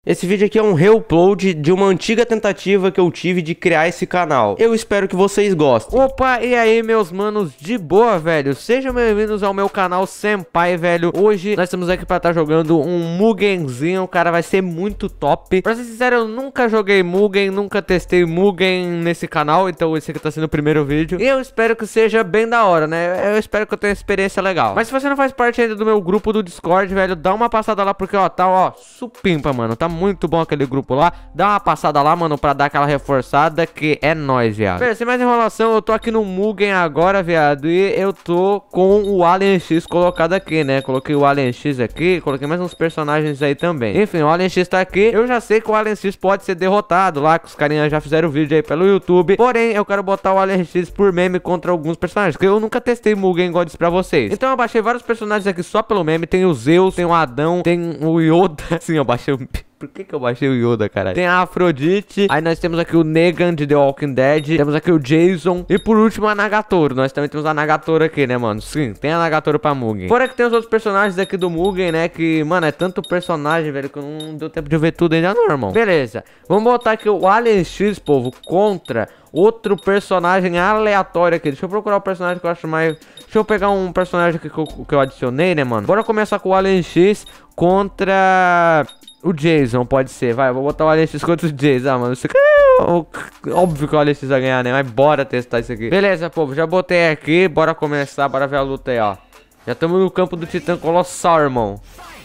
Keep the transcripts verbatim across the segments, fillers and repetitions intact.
Esse vídeo aqui é um reupload de uma antiga tentativa que eu tive de criar esse canal. Eu espero que vocês gostem. Opa, e aí meus manos, de boa, velho? Sejam bem-vindos ao meu canal Senpai, velho. Hoje nós estamos aqui pra estar jogando um Mugenzinho. O cara vai ser muito top. Pra ser sincero, eu nunca joguei Mugen, nunca testei Mugen nesse canal. Então esse aqui tá sendo o primeiro vídeo. E eu espero que seja bem da hora, né? Eu espero que eu tenha experiência legal. Mas se você não faz parte ainda do meu grupo do Discord, velho, dá uma passada lá, porque ó, tá, ó, supimpa, mano. Tá muito bom aquele grupo lá. Dá uma passada lá, mano, pra dar aquela reforçada, que é nóis, viado. Beleza, sem mais enrolação, eu tô aqui no Mugen agora, viado. E eu tô com o Alien X colocado aqui, né? Coloquei o Alien X aqui, coloquei mais uns personagens aí também. Enfim, o Alien X tá aqui. Eu já sei que o Alien X pode ser derrotado lá, que os carinhas já fizeram vídeo aí pelo YouTube. Porém, eu quero botar o Alien X por meme contra alguns personagens, porque eu nunca testei Mugen igual eu disse pra vocês. Então eu baixei vários personagens aqui só pelo meme. Tem o Zeus, tem o Adão, tem o Yoda. Sim, eu baixei o... Por que que eu baixei o Yoda, caralho? Tem a Afrodite. Aí nós temos aqui o Negan de The Walking Dead. Temos aqui o Jason. E por último a Nagatoro. Nós também temos a Nagatoro aqui, né, mano? Sim, tem a Nagatoro pra Mugen. Fora que tem os outros personagens aqui do Mugen, né? Que, mano, é tanto personagem, velho, que não deu tempo de ver tudo ainda não, irmão. Beleza. Vamos botar aqui o Alien X, povo, contra outro personagem aleatório aqui. Deixa eu procurar o personagem que eu acho mais... Deixa eu pegar um personagem aqui que eu, que eu adicionei, né, mano? Bora começar com o Alien X contra... o Jason, pode ser, vai, vou botar o Alien X contra o Jason. Ah, mano, isso aqui é óbvio que o Alien X vai ganhar, né? Mas bora testar isso aqui. Beleza, povo, já botei aqui. Bora começar, bora ver a luta aí, ó. Já estamos no campo do Titã Colossal, irmão.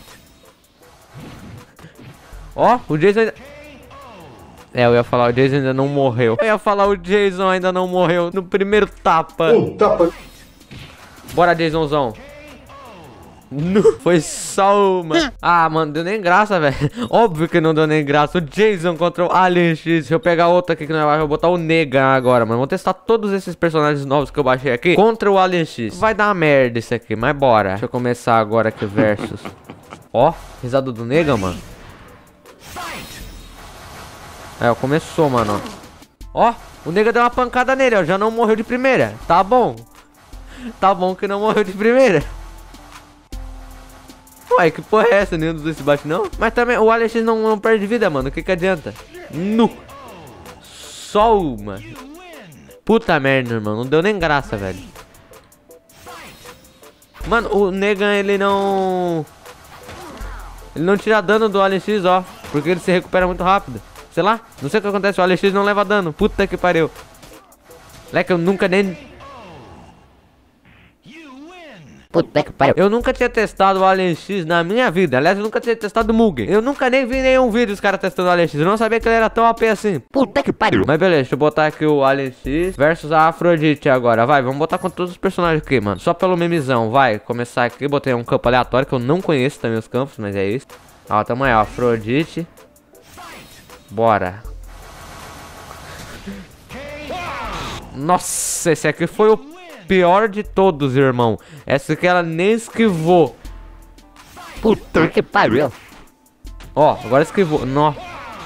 Ó, o Jason ainda... É, eu ia falar, o Jason ainda não morreu. Eu ia falar, o Jason ainda não morreu no primeiro tapa. Um tapa. Bora, Jasonzão. Não, foi só uma. Ah, mano, deu nem graça, velho. Óbvio que não deu nem graça. O Jason contra o Alien X. Deixa eu pegar outra aqui que não vai. Vou botar o Negan agora, mano. Vou testar todos esses personagens novos que eu baixei aqui contra o Alien X. Vai dar uma merda isso aqui, mas bora. Deixa eu começar agora aqui o versus. Ó, risada do Negan, mano. É, ó, começou, mano. Ó, o Negan deu uma pancada nele, ó. Já não morreu de primeira. Tá bom. Tá bom que não morreu de primeira. Ué, que porra é essa? Nenhum dos dois se bate, não? Mas também o Alien X não, não perde vida, mano. O que que adianta? Nu. Só uma. Puta merda, irmão. Não deu nem graça, velho. Mano, o Negan, ele não... Ele não tira dano do Alien X, ó. Porque ele se recupera muito rápido. Sei lá. Não sei o que acontece. O Alien X não leva dano. Puta que pariu. Leque, eu nunca nem... Puta que pariu. Eu nunca tinha testado o Alien X na minha vida. Aliás, eu nunca tinha testado o Mugen. Eu nunca nem vi nenhum vídeo dos caras testando o Alien X. Eu não sabia que ele era tão A P assim. Puta que pariu. Mas beleza, deixa eu botar aqui o Alien X versus a Afrodite agora. Vai, vamos botar com todos os personagens aqui, mano. Só pelo memezão, vai. Começar aqui, botei um campo aleatório que eu não conheço também os campos, mas é isso. Ó, tamo aí, ó, Afrodite. Bora. Nossa, esse aqui foi o pior de todos, irmão. Essa aqui ela nem esquivou. Puta que pariu. Ó, agora esquivou. Nossa.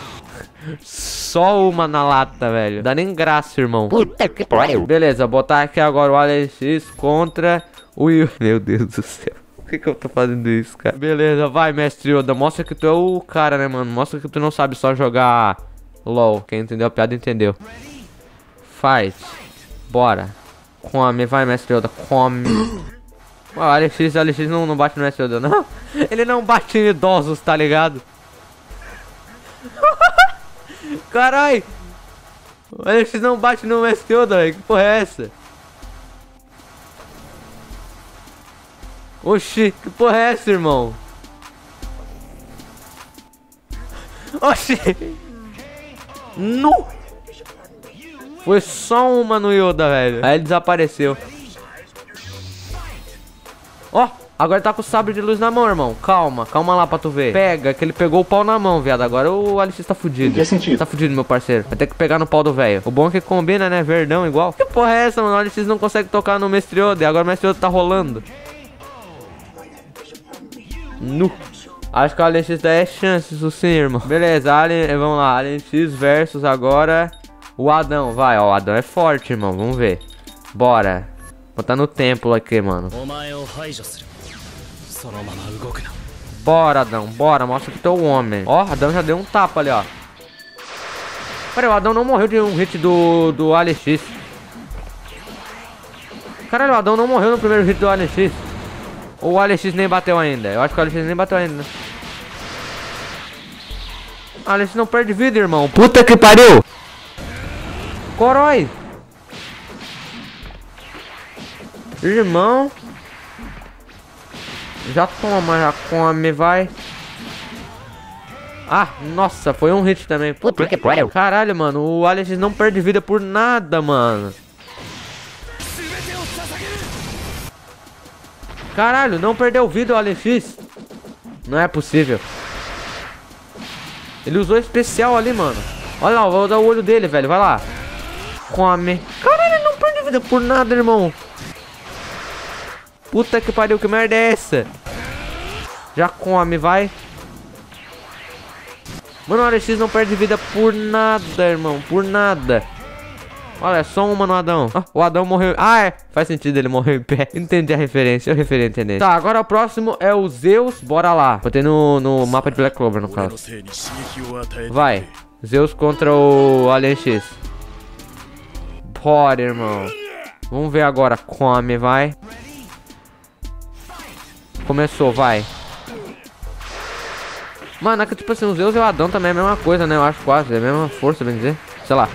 Só uma na lata, velho. Dá nem graça, irmão. Puta que pariu. Beleza, botar aqui agora o Alien X contra o... Meu Deus do céu. Por que que eu tô fazendo isso, cara? Beleza, vai, mestre Yoda. Mostra que tu é o cara, né, mano? Mostra que tu não sabe só jogar LOL. Quem entendeu a piada, entendeu. Fight. Bora. Come, vai, mestre Yoda, come. O Alien X, o Alien X não, não bate no mestre Yoda, não. Ele não bate em idosos, tá ligado? Carai. O Alien X não bate no mestre Yoda, velho. Que porra é essa? Oxi, que porra é essa, irmão? Oxi. Não. Foi só uma no Yoda, velho. Aí ele desapareceu. Ó, agora tá com o sabre de luz na mão, irmão. Calma, calma lá pra tu ver. Pega, que ele pegou o pau na mão, viado. Agora o Alien X tá fudido. Que sentido? Tá fudido, meu parceiro. Vai ter que pegar no pau do velho. O bom é que combina, né? Verdão igual. Que porra é essa, mano? O Alien X não consegue tocar no mestre Yoda. E agora o mestre Yoda tá rolando. Nu. Acho que o Alien X dá é chance, isso sim, irmão. Beleza, Alien, vamos lá. Alien X versus agora o Adão. Vai, ó, o Adão é forte, irmão. Vamos ver. Bora. Botar no templo aqui, mano. Bora, Adão, bora, mostra que tu é o homem. Ó, Adão já deu um tapa ali, ó. Pera aí, o Adão não morreu de um hit do, do Alex. Caralho, o Adão não morreu no primeiro hit do Alex. Ou o Alex nem bateu ainda? Eu acho que o Alex nem bateu ainda. Alex não perde vida, irmão. Puta que pariu! Corói! Irmão. Já toma, já come, vai. Ah, nossa, foi um hit também. Puta que pariu. Caralho, mano, o Alex não perde vida por nada, mano. Caralho, não perdeu vida o Alex. Não é possível. Ele usou especial ali, mano. Olha lá, vou dar o olho dele, velho, vai lá. Come. Caralho, ele não perde vida por nada, irmão. Puta que pariu, que merda é essa? Já come, vai. Mano, o Alex não perde vida por nada, irmão. Por nada. Olha, só uma no Adão. Ah, o Adão morreu. Ah, é. Faz sentido ele morrer em pé. Entendi a referência. Eu referi a entender. Tá, agora o próximo é o Zeus. Bora lá. Botei no, no mapa de Black Clover, no caso. Vai. Zeus contra o Alien X. Bora, irmão. Vamos ver agora. Come, vai. Começou, vai. Mano, é que tipo assim, o Zeus e o Adão também é a mesma coisa, né? Eu acho quase, é a mesma força, bem dizer. Sei lá.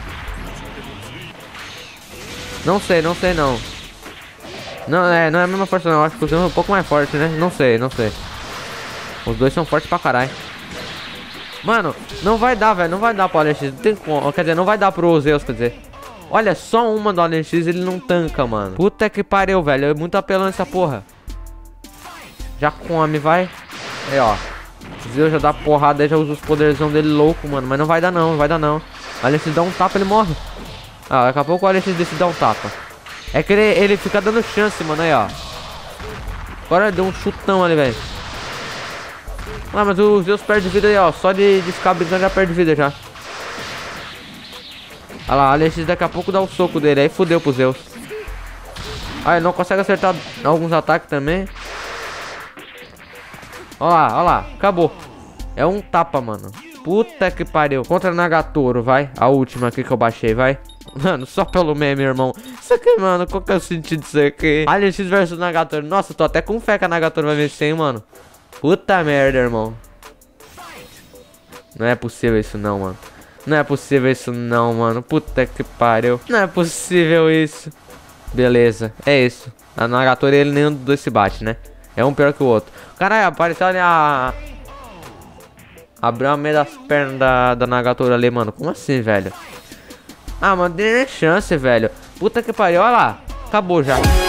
Não sei, não sei não. Não, é, não é a mesma força não. Eu acho que o Zeus é um pouco mais forte, né? Não sei, não sei. Os dois são fortes pra caralho. Mano, não vai dar, velho. Não vai dar pro Alex. Não tem como. Quer dizer, não vai dar pro Zeus, quer dizer. Olha, só uma do Alex ele não tanca, mano. Puta que pariu, velho. É muito apelão essa porra. Já come, vai. Aí, ó. Zeus já dá porrada, aí já usa os poderzão dele louco, mano. Mas não vai dar não, não vai dar não. O Alex dá um tapa, ele morre. Ah, daqui a pouco o Alex decide dar um tapa. É que ele, ele fica dando chance, mano, aí, ó. Agora deu um chutão ali, velho. Ah, mas o Zeus perde vida aí, ó. Só de, de ficar brincando já perde vida, já. Olha lá, o Alex daqui a pouco dá o soco dele. Aí fudeu pro Zeus. Ah, ele não consegue acertar alguns ataques também. Olha lá, olha lá, acabou. É um tapa, mano. Puta que pariu. Contra Nagatoro, vai. A última aqui que eu baixei, vai. Mano, só pelo meme, irmão. Isso aqui, mano, qual que é o sentido disso aqui? Alien X versus Nagatoro. Nossa, tô até com fé que a Nagatoro vai vencer, hein, mano. Puta merda, irmão. Não é possível isso não, mano. Não é possível isso não, mano. Puta que pariu. Não é possível isso. Beleza, é isso. A Nagatoro, ele nenhum dos dois se bate, né? É um pior que o outro. Caralho, apareceu ali a... Abriu a meia das pernas da, da Nagatoro ali, mano. Como assim, velho? Ah, mano, tem nem chance, velho. Puta que pariu, olha lá. Acabou já.